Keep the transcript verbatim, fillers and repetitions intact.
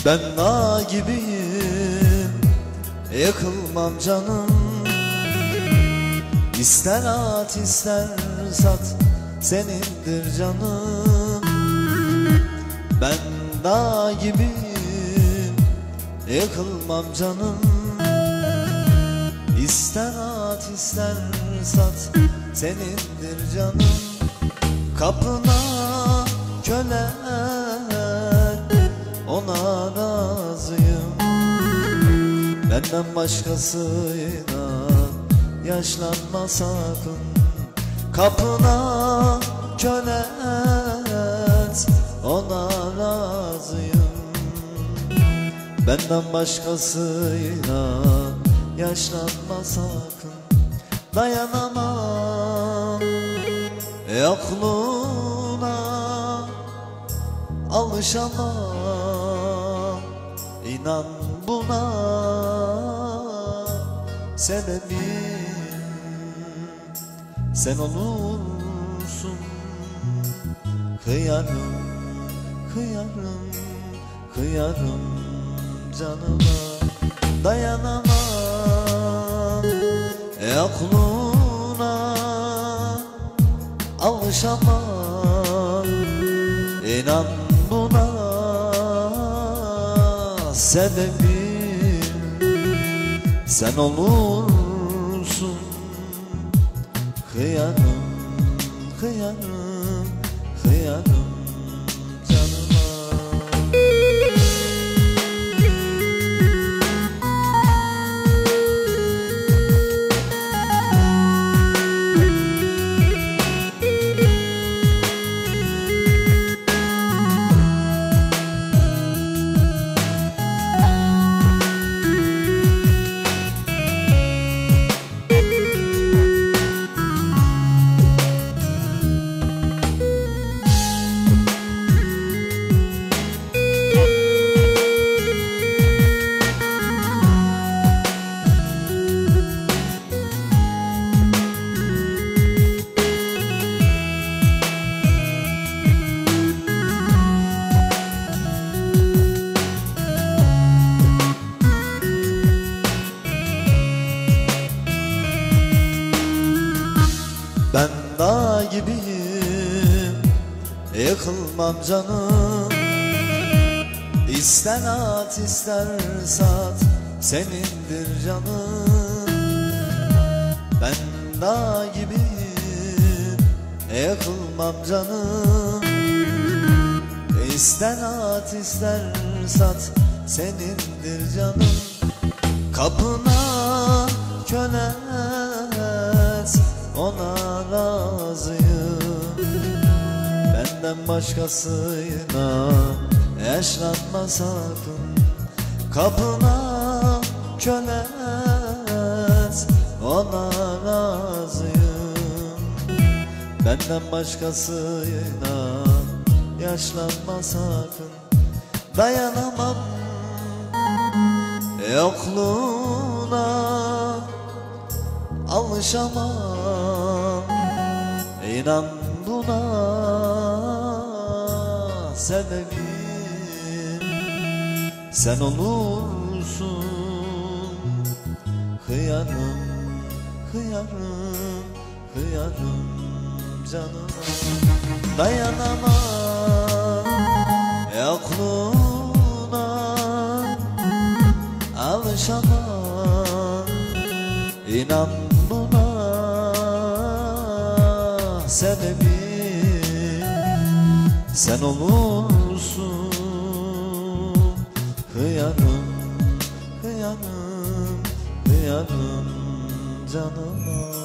Ben dağ gibiyim, yıkılmam canım. İster at ister sat, senindir canım. Ben dağ gibiyim, yıkılmam canım. İster at ister sat, senindir canım. Kapına köle, ona razıyım. Benden başkasıyla yaşlanma sakın. Kapına köle et, ona razıyım. Benden başkasıyla yaşlanma sakın. Dayanamam yokluğuna, alışamam inan buna. Sebebim sen olursun. Kıyarım, kıyarım, kıyarım canıma. Dayanamam yokluğuna, alışamam inan buna. Sebebim sen olursun. Kıyarım, kıyarım, kıyarım canıma. Ben dağ gibiyim, yıkılmam canım. İster at ister sat, senindir canım. Ben dağ gibiyim, yıkılmam canım. İster at ister sat, senindir canım. Kapına köle et, ona razıyım. Benden başkasıyla yaşlanma sakın. Kapına köle et, ona razıyım. Benden başkasıyla yaşlanma sakın. Dayanamam yokluğuna, alışamam inan buna. Sebebim sen olursun. Kıyarım, kıyarım, kıyarım canıma. Dayanamam yokluğuna, alışamam inan buna. Sebebim sen olursun. Kıyarım, kıyarım, kıyarım canıma.